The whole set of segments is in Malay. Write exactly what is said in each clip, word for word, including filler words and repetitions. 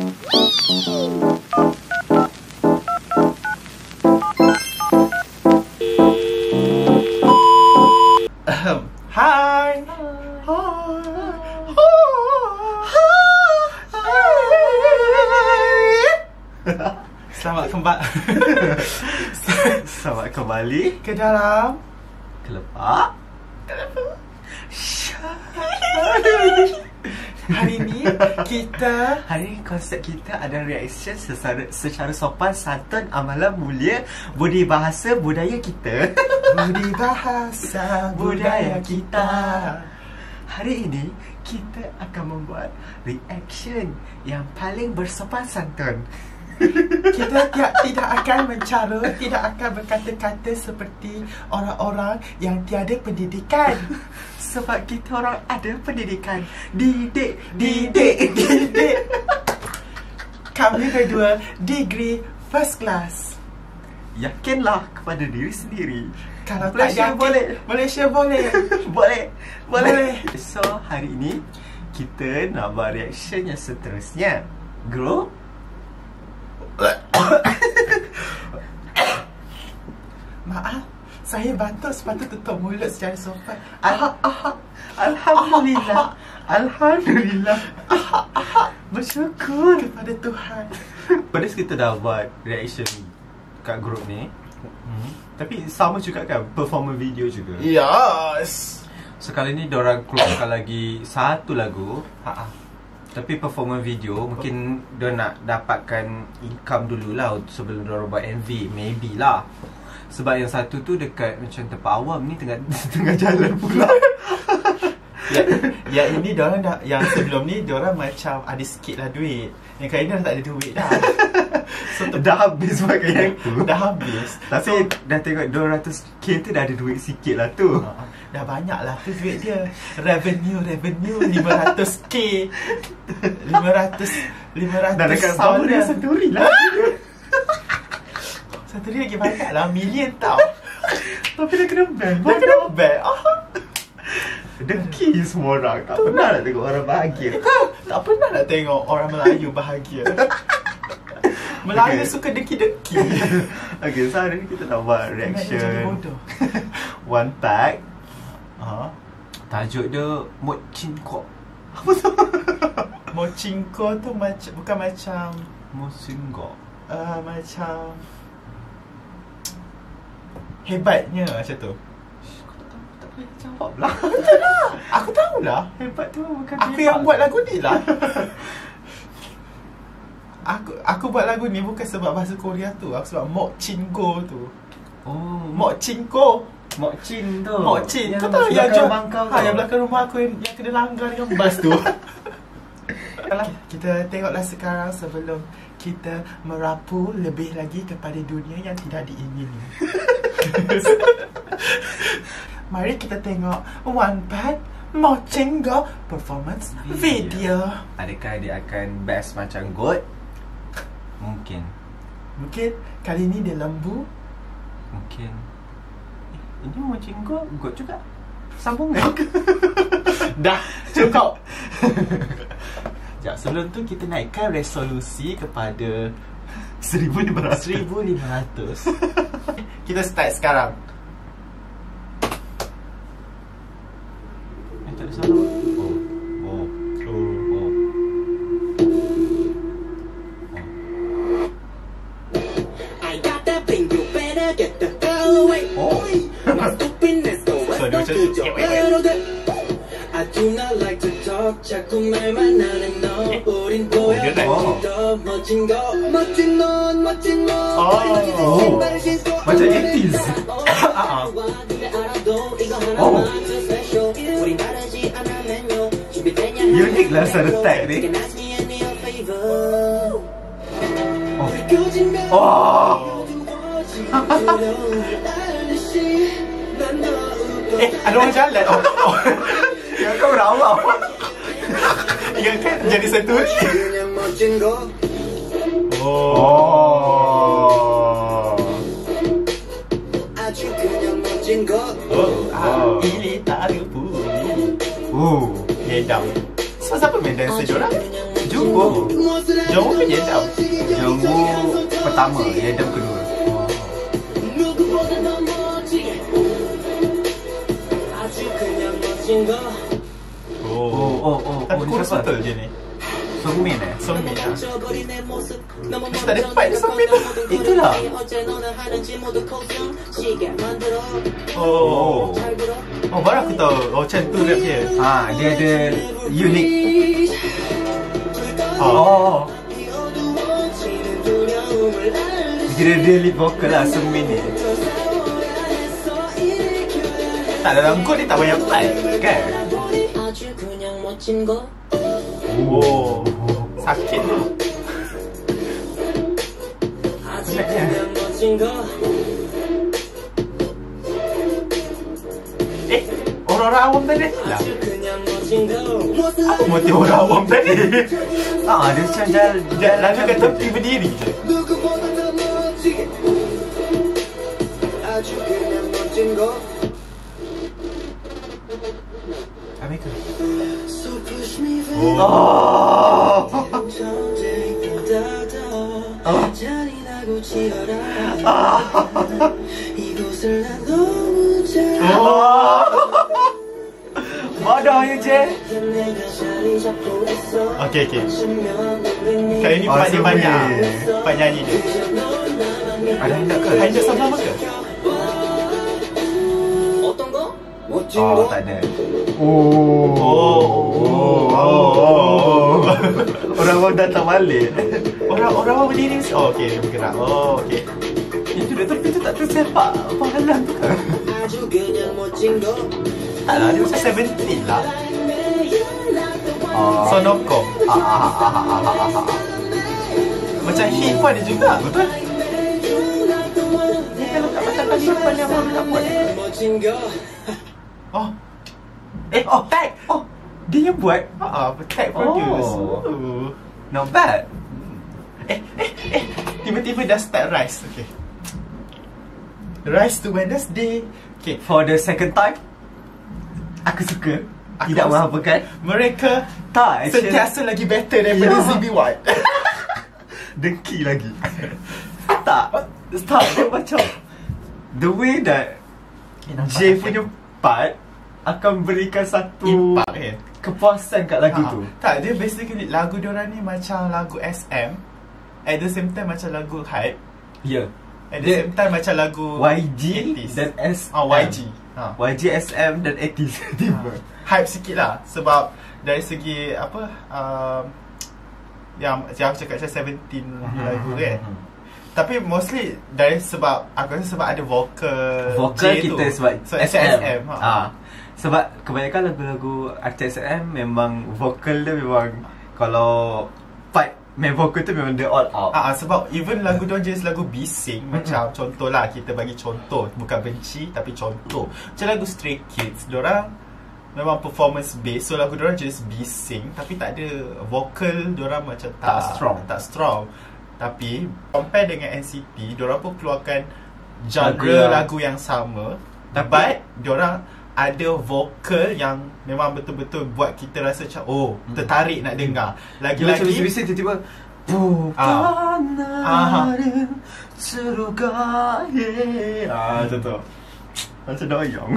Hai. Selamat kembali. Selamat kembali ke dalam Kelepak. Hari ini kita Hari ini konsep kita ada reaction secara, secara sopan, santun, amalan mulia, budi bahasa budaya kita. Budi bahasa budaya kita. Hari ini kita akan membuat reaction yang paling bersopan santun. Kita tidak, tidak akan mencara, tidak akan berkata-kata seperti orang-orang yang tiada pendidikan. Sebab kita orang ada pendidikan. Didik, didik, didik. Kami berdua degree first class. Yakinlah kepada diri sendiri. Kalau tak Malaysia yakin, boleh. Malaysia boleh. Boleh, boleh. Boleh. So, hari ini kita nak buat reaction yang seterusnya. Grow. Maaf, saya batuk, sepatut tutup mulut secara sopan. Ah, ah, Alhamdulillah. Alhamdulillah. Bersyukur Kepada Tuhan. Pada kita dah buat reaction kat group ni, hmm. Tapi sama juga kan, performer video juga. Yes. So kali ni diorang keluarkan lagi satu lagu, ha -ha. Tapi performer video mungkin dia nak dapatkan income dululah sebelum diorang buat M V, maybe lah. Sebab yang satu tu dekat macam tempat awam ni, tengah tengah jalan pula. Ya, ya ini diorang dah, yang sebelum ni diorang macam ada sikit lah duit. Yang kali ni dah tak ada duit dah. So Dah habis pakai yang tu. dah habis. Tapi so, dah tengok dua ratus K tu dah ada duit sikit lah tu. uh, Dah banyak lah tu duit dia. Revenue, revenue lima ratus K, lima ratus Dah dekat sama dia sendiri lah. Satu lagi banyak lah, million tau. Tapi dah kena ban. Dah kena ban. Dengki semua orang. Tak pernah nak tengok orang bahagia. Tak pernah nak tengok orang Melayu bahagia. Melayu Okay. suka dengki-dengki. Okay, so hari ni kita nak buat Ingat dia jadi reaction bodoh. One Pack. Ha? Tajuk dia Mot Chin Kok. Mochinko tu macam, bukan macam Mot Chin Kok. uh, macam hebatnya macam tu. Tak boleh jawab lah. Aku tahulah. Hebat tu bukan Aku hebat. yang buat lagu ni lah. Aku aku buat lagu ni bukan sebab bahasa Korea tu. Aku sebab Mochinko tu. Oh, Mochinko. Mok Chin tu. Mok Chin. Yang Kau tahu yang belakang jual bangkau ha, tu. yang belakang rumah aku yang, yang kena langgar dengan bas tu. Kita tengoklah sekarang sebelum kita merapu lebih lagi kepada dunia yang tidak diingini. Mari kita tengok One Pack Mochinko performance video. Adakah dia akan best macam God? Mungkin. Mungkin kali ni dia lembu. Mungkin. Eh, ini Mochin Kok God juga. Sambungan. Dah cukup. Sekejap, sebelum tu kita naikkan resolusi kepada seribu lima ratus. seribu lima ratus. Kita start sekarang. Eh, tak ada suara. Oh. Oh. Oh. Oh. I got that thing, you better get the hell away. Oh. My stupidness go So, dia macam to your little good. I do not like to talk. 자꾸 말만 하는 너. 우린 보여. dia naik. 더 멋진 거. 멋진 넌, 멋진 너. Oh. 신발을 신고 Macam eighties. Oh. Unik lah suara tag ni. Oh. Oh. Eh, ada orang jalan. Oh, oh. Yang kau berawal. Yang kan jadi satu. Oh. Oh, ah, ini tak ada pun. Oh. Medang. So, siapa main dancer diorang? Jumbo. Jumbo ke Yedam? Jumbo pertama, Yedam kedua. Oh, Oh, oh, oh, Tapi oh, kurus siapa? betul je ni. Sungmin eh? Songmin lah. Tak ada fight dia Songmin tu. Itulah. Oh. Oh, baru aku tahu. Oh, macam tu rap dia. Ah, dia ada unik. Oh. Oh. Kira dia lead vocal lah Sungmin ni. Tak, dalam kod dia tak banyak fight. Kan? Oh. Sakit tu. Eh, orang-orang awam tadi lah. Apa motif orang awam tadi? Ah, dia macam jalan, Dia lalu kat tepi berdiri je. Amerika. Oh. Oh. Oh. Bodohnya je. Okey, okey. Kali ni Oh, part dia Sungmin. banyak. Part nyanyi dia. Ada hendak ke? Hanya sama ke? Oh, tak ada. Oh. Oh. Oh. Orang orang datang balik. Orang-orang awam berdiri. Oh, okey, dia bergerak. Oh, okey. Itu dia tapi tu tak tersepak pahalan tu kan? Tak lah, dia macam Seventeen lah. Oh. Sonokong. Ah, ah, ah, ah, ah, ah, ah. Macam hit pun ada juga. Betul? Dia kalau kat macam kali depan ni abang tak buat. Oh. Eh, oh, tag. Oh, dia yang buat. Ah, tag produce. Oh. Oh. Not bad. Eh, eh, eh. Tiba-tiba dah start Rise. Okay. Rise to Wednesday. Okay. For the second time, aku suka. Aku Tidak rasa- menghampakan. Mereka Tak, actually. sentiasa lagi better daripada Ya. Z B Y. Dengki lagi. Tak. Tak, dia macam the way that Eh, nampak Jay tak? punya part akan berikan satu Impact kan? kepuasan kat lagu Ah, tu. Tak, dia basically lagu diorang ni macam lagu S M. At the same time macam lagu hype. Ya. At the Dia- same time macam lagu Y G eighties. dan S M. Oh, Y G. Ha. Y G, S M dan eighties tiba. Hype sikit lah. Sebab dari segi apa um, yang, yang aku cakap macam Seventeen lagu kan. Tapi mostly dari sebab aku rasa sebab ada vokal Vokal J kita tu. sebab so, S S M. M ha. Ah. Sebab kebanyakan lagu-lagu artis S M memang vokal dia memang kalau part main vokal tu memang dia all out. Ah, ah, sebab even lagu dia jenis lagu bising. Macam contoh lah, kita bagi contoh, bukan benci tapi contoh. Macam lagu Stray Kids, diorang memang performance based. So lagu diorang jenis bising tapi tak ada vokal, diorang macam tak, Tak strong. Tak strong. Tapi compare dengan N C T, diorang pun keluarkan Lagu genre yang- lagu yang sama. Tapi- But diorang ada vokal yang memang betul-betul buat kita rasa macam oh, tertarik nak dengar. Dia macam Lagi-lagi bising-bising tiba-tiba Bukan Ah. ada surga ye. Ah, macam tu. Macam doyong.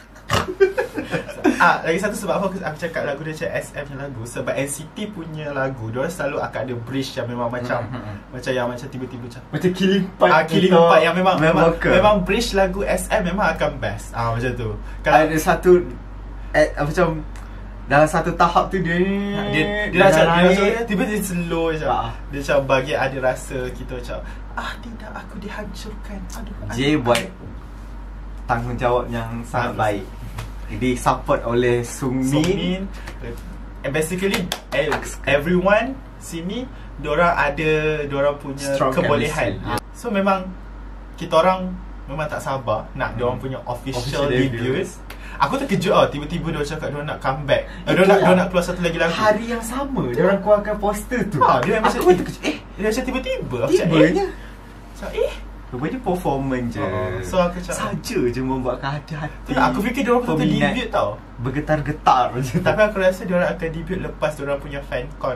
Ah, lagi satu sebab apa aku, aku cakap lagu dia macam S M punya lagu. Sebab N C T punya lagu diorang selalu akan ada bridge yang memang macam Hmm, hmm, hmm. macam yang macam tiba-tiba macam Macam killing part. ah, killing atau part yang memang memang, vokal. memang bridge lagu S M memang akan best. Ah, macam tu. Kalau ada satu eh, macam dalam satu tahap tu dia dia dia macam dia macam tiba dia slow macam. Ah. Dia macam bagi ada rasa kita macam ah tidak, aku dihancurkan. Aduh. J buat tanggungjawab yang sangat Bagus. baik. Di support oleh Sungmin. Songmin. And basically eh, everyone sini diorang ada diorang punya Strong kebolehan. chemistry. So memang kita orang memang tak sabar nak diorang punya official, Official debut. debut. Aku terkejut ah tiba-tiba dia cakap dia nak comeback. Eh, dia Itulah. nak dia nak keluar satu lagi lagu. Hari yang sama dia orang keluarkan poster tu. Ha, dia macam Aku eh, terkejut. Eh, dia macam tiba-tiba. Aku macam, tibanya. eh. Macam eh. Rupanya performance je. Oh, so aku cakap- saja je membuatkan hati-hati. Tak, aku fikir diorang betul peminat debut tau. bergetar-getar macam tu. Tapi aku rasa diorang akan debut lepas diorang punya fancon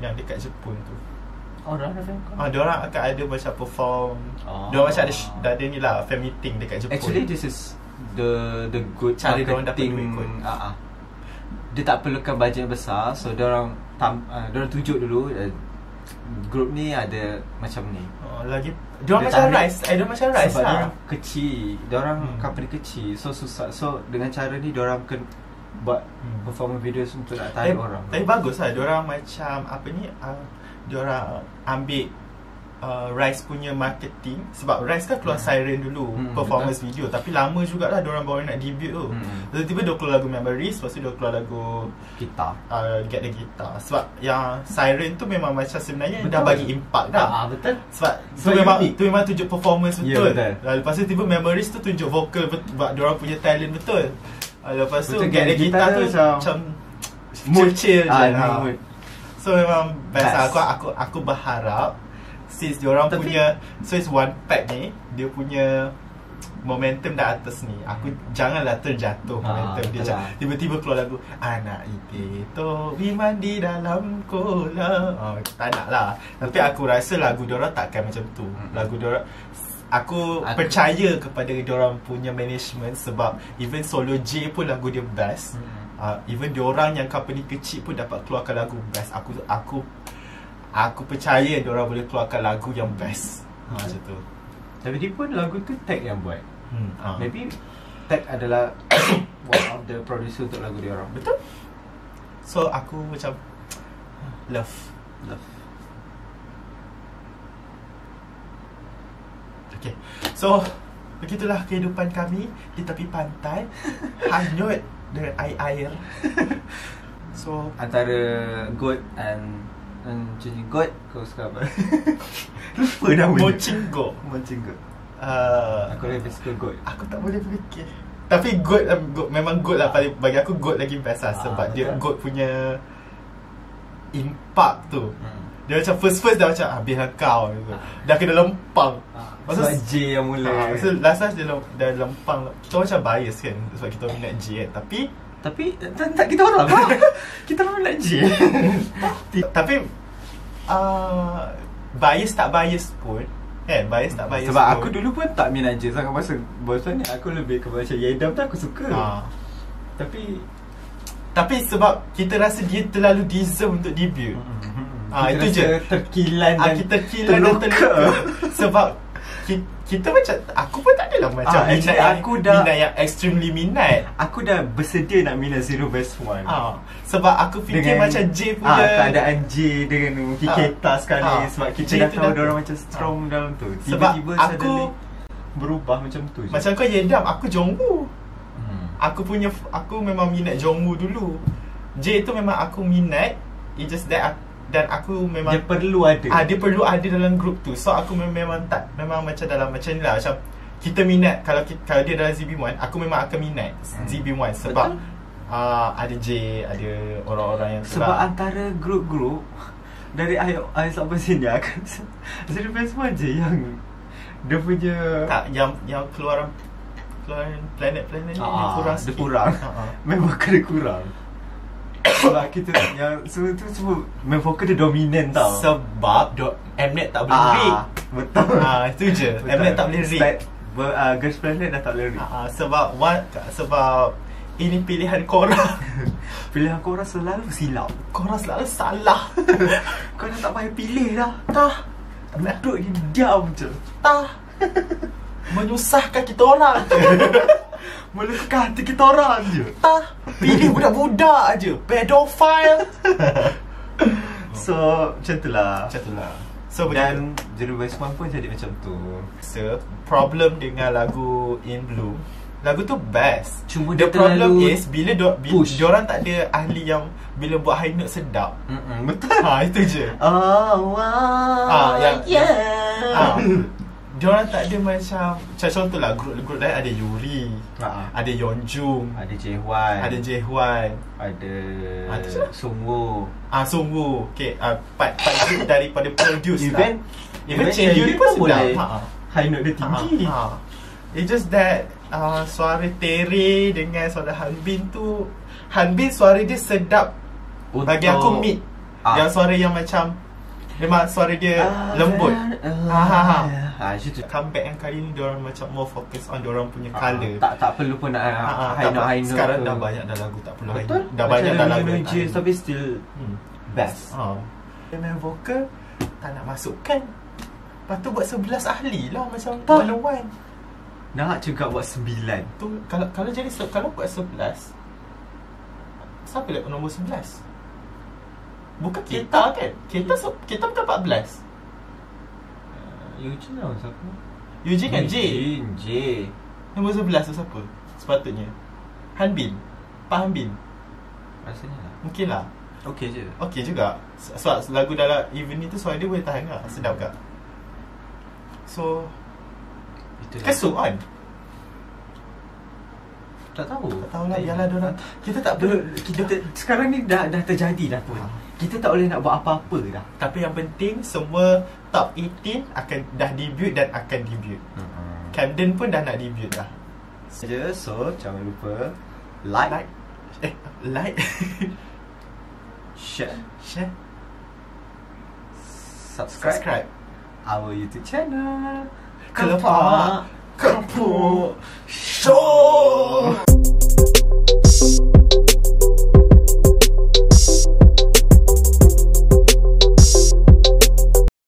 yang dekat Jepun tu. Oh, dah ada fan con. Ah, diorang akan ada macam perform. Oh. Diorang macam ada dah ada ni lah fan meeting dekat Jepun. Actually this is the the good Cara diorang dapat marketing. duit kot. Ah, ah. Dia tak perlukan bajet yang besar, so diorang tam, uh, diorang tunjuk dulu uh, group ni ada macam ni. Oh, lagi diorang Dia macam tarik. Rise, eh, diorang macam Rise Sebab lah. diorang kecil, diorang Hmm. company kecil, so susah. So dengan cara ni diorang kena buat Hmm. performance videos untuk nak Tapi, tarik orang. tapi bagus lah. Diorang macam apa ni, uh, diorang ambil uh, Rise punya marketing. Sebab Rise kan keluar Hmm. Siren dulu, Hmm, performance video. Tapi lama jugalah diorang baru nak debut tu. Hmm. Tiba-tiba dia keluar lagu Memories, lepas tu dia keluar lagu Kita. uh, Get the Guitar. Sebab yang Siren tu memang macam sebenarnya Betul. dah bagi impact dah. Ah, betul. Sebab tu Sebab memang unik. tu memang tunjuk performance Ya, betul. betul. Uh, lepas tu tiba Memories tu tunjuk vokal betul, sebab diorang punya talent betul. Uh, lepas tu Betul, Get the Guitar tu macam- macam Mood. chill je. Ah, ha. mood. So memang best. Best. Aku aku aku berharap since diorang Tapi- punya so it's one pack ni, dia punya momentum dah atas ni. Aku janganlah terjatuh Ah, momentum dia. betul Jangan- lah. Tiba-tiba keluar lagu Anak itu Wiman di dalam kolam. Oh, tak nak lah. Tapi aku rasa lagu diorang takkan macam tu. Lagu diorang Aku, Aku- percaya kepada diorang punya management. Sebab even Solo J pun lagu dia best. Uh, even diorang yang company kecil pun dapat keluarkan lagu best. Aku aku aku percaya diorang boleh keluarkan lagu yang best. Ha, macam tu. Tapi dia pun lagu tu Tag yang buat. Hmm, ha. Maybe Tag adalah one of the producer untuk lagu dia orang. Betul. So aku macam love. Love. Okay. So begitulah kehidupan kami di tepi pantai. Hanyut dengan air-air. So Antara goat and and jenis goat, kau suka apa? Lupa dah Mochingo. Mochingo. uh, Aku lebih suka goat. Aku tak boleh fikir. Tapi goat, um, goat memang goat lah paling, bagi aku goat lagi best lah. Ah, Sebab dia betul. goat punya impact tu. Hmm. Dia macam first-first dah macam habis lah kau gitu. Dah kena lempang. Sebab J yang mula. ha, so last last dia lem, dah lempang. Kita macam bias kan sebab kita minat J kan. Tapi Tapi tak, tak kita orang lah. Kita orang nak J. Tapi uh, bias tak bias pun kan, bias tak bias Sebab pun. aku dulu pun tak minat J sangat. Masa bosan ni aku lebih ke macam Yedam tu aku suka. ha. Tapi Tapi sebab kita rasa dia terlalu deserve untuk debut. Ah, kita itu rasa je. terkilan Ah, dan kita kilan dan terluka. terluka. Sebab kita, kita macam aku pun tak adalah macam Ah, minat actually yang, aku dah- minat yang extremely minat. Aku dah bersedia nak minat Zero Best One. Ah, sebab aku fikir Dengan- macam J punya ah, keadaan J dengan mungkin Ah. Keta sekali. Ah. Sebab kita J dah tu tahu dah- diorang macam strong Ah. dalam tu. Sebab Tiba-tiba aku- suddenly berubah macam tu je. macam kau Yedam, aku Jongwoo. hmm. Aku punya aku memang minat Jongwoo dulu. J tu memang aku minat. It just that aku, dan aku memang Dia perlu ada. Ah, dia perlu ada dalam group tu. So aku memang, memang tak memang macam dalam macam ni lah. Macam kita minat kalau kita, kalau dia dalam Z B one, aku memang akan minat Hmm. Z B one sebab Betul. uh, ada J, ada orang-orang yang Sebab telah- antara grup-grup dari ayat ayat sampai sini akan Zero Best One je yang dia punya tak yang yang keluaran keluaran planet-planet ni Ah, dia kurang dia sikit. kurang. Ah, ah. memang kena kurang. Sebab kita yang semua tu semua main vokal dia dominan tau. Sebab do, Mnet tak boleh read. Betul. Ah, itu je. Mnet tak boleh read. Spe- ber- uh, Girls Planet dah tak boleh read. Ah, ah, sebab one, sebab ini pilihan korang. Pilihan korang selalu silap. Korang selalu salah. Kau dah tak payah pilih dah. Tah, Duduk je diam je. tah. Menyusahkan kita orang je. Melukakan hati kita orang je. Tah, pilih budak-budak je. Pedophile. So macam tu lah. Macam tu lah. So begitu. Dan Zero Best One pun jadi macam tu. So, problem dengan lagu In Bloom, lagu tu best. Cuma The dia problem terlalu is bila do, bila push. diorang tak ada ahli yang bila buat high note sedap. Mm-mm, betul. Ha, itu je. Oh wow. Ah, yang yeah. ha, diorang tak ada macam macam contohlah grup-grup lain ada Yuri, Ah. ada Yeonjung, Ada J Y, ada Jaehwan, ada Ada siapa? Sungwoo. ah Sungwoo. Okey, ah, part part group daripada produce Even lah. Even Chaehyun pun sedap. boleh. Ha, ha. High note dia tinggi. Ha, ha. It's just that uh, suara Tere dengan suara Hanbin tu, Hanbin suara dia sedap. Untuk- Bagi aku mid. Ah. Yang suara yang macam memang suara dia Ah, lembut. ah, Ha ha ha. Ah, situ. Comeback yang kali ni diorang macam more fokus on diorang punya Ah, colour. tak tak perlu pun nak Ha, ha, high tak note apa. high note. Sekarang ke. dah banyak dah lagu tak perlu high Betul. note. Dah banyak dah lagu. je tapi still Hmm. best. Ha. Dia main vokal tak nak masukkan. Lepas tu buat sebelas ahli lah macam Tak. One oh One. Nak juga buat sembilan. Tu kalau kalau jadi se- kalau buat sebelas, siapa nak nombor sebelas? Bukan kita kan? Kita se- kita bukan empat belas. Eugene lah siapa? Eugene kan J. Eugene, J. Nombor sebelas tu siapa? Sepatutnya Han Bin. Pak Han Bin. Rasanya lah. Mungkin lah. Okey je. Okey juga. Sebab lagu dalam event ni tu suara dia boleh tahan tak? Sedap tak? So Itulah. kesuk kan? Tak tahu. Tak tahulah, biarlah diorang. Kita tak Dulu, perlu kita, kita sekarang ni dah dah terjadi dah pun. Ha. Kita tak boleh nak buat apa-apa dah. Tapi yang penting semua top lapan akan dah debut dan akan debut. Hmm. Camden pun dah nak debut dah. Saja, so jangan lupa like, Like Eh like share, Share subscribe, Subscribe our YouTube channel. Kelepak Kapur Show.